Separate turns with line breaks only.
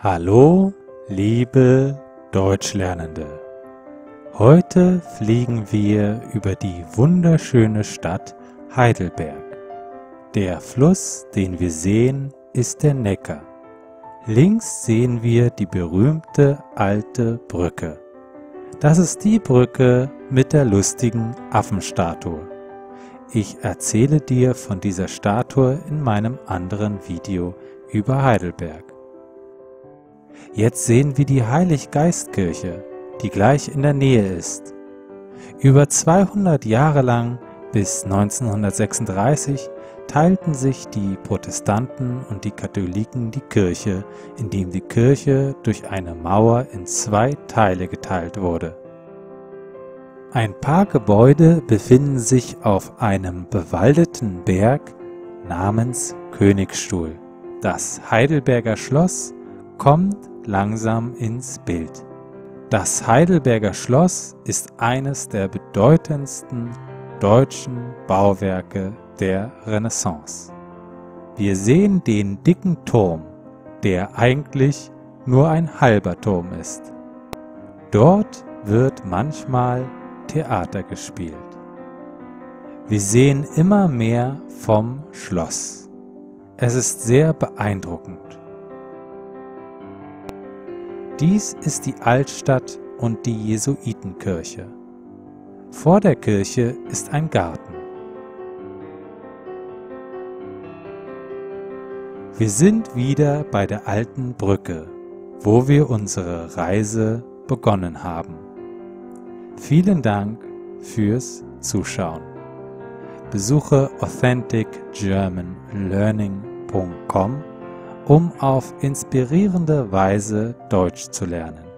Hallo, liebe Deutschlernende! Heute fliegen wir über die wunderschöne Stadt Heidelberg. Der Fluss, den wir sehen, ist der Neckar. Links sehen wir die berühmte alte Brücke. Das ist die Brücke mit der lustigen Affenstatue. Ich erzähle dir von dieser Statue in meinem anderen Video über Heidelberg. Jetzt sehen wir die Heilig-Geist-Kirche, die gleich in der Nähe ist. Über 200 Jahre lang, bis 1936, teilten sich die Protestanten und die Katholiken die Kirche, indem die Kirche durch eine Mauer in 2 Teile geteilt wurde. Ein paar Gebäude befinden sich auf einem bewaldeten Berg namens Königsstuhl. Das Heidelberger Schloss kommt langsam ins Bild. Das Heidelberger Schloss ist eines der bedeutendsten deutschen Bauwerke der Renaissance. Wir sehen den dicken Turm, der eigentlich nur ein halber Turm ist. Dort wird manchmal Theater gespielt. Wir sehen immer mehr vom Schloss. Es ist sehr beeindruckend. Dies ist die Altstadt und die Jesuitenkirche. Vor der Kirche ist ein Garten. Wir sind wieder bei der alten Brücke, wo wir unsere Reise begonnen haben. Vielen Dank fürs Zuschauen. Besuche authenticgermanlearning.com, um auf inspirierende Weise Deutsch zu lernen.